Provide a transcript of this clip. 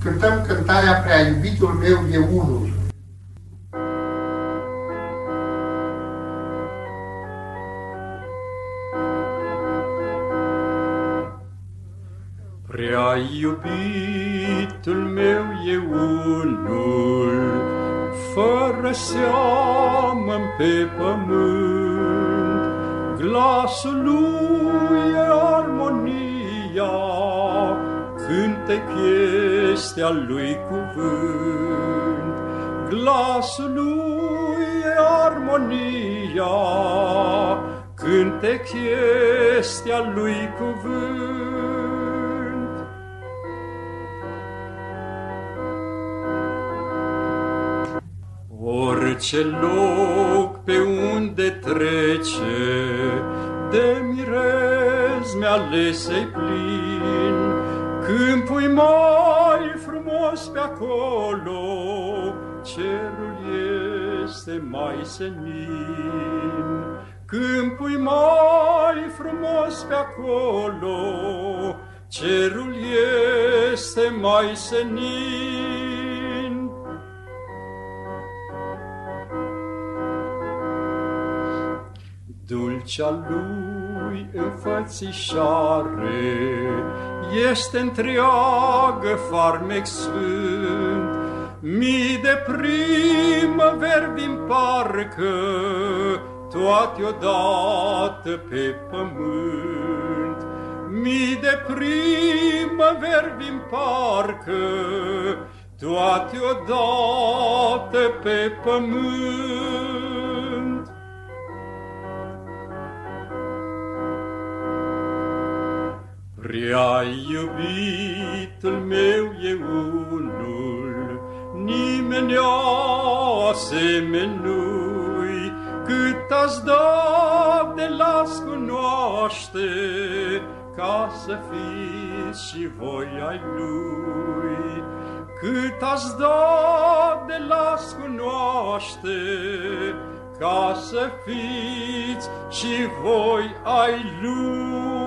cântăm cântarea Prea iubitul meu e unul. Prea iubitul meu e unul, fără seamăn pe pământ. Glasul lui e armonia, cântec este al lui cuvânt. Glasul lui e armonia, cântec este al lui cuvânt. Orice loc pe unde trece, de mirezme alese-i plin. Câmpul mai frumos pe acolo, cerul este mai senin. Câmpul mai frumos pe acolo, cerul este mai senin. Dulcea lui înfățișare este întreagă farmec sfânt. Mii de primăveri din parcă, toate odată pe pământ. Mii de primăveri din parcă, toate odată pe pământ. Prea iubitul meu e unul, nimeni asemenui, cât ați dat de las cunoaște, ca să fiți și voi ai lui. Cât ați dat de las cunoaște, ca să fiți și voi ai lui.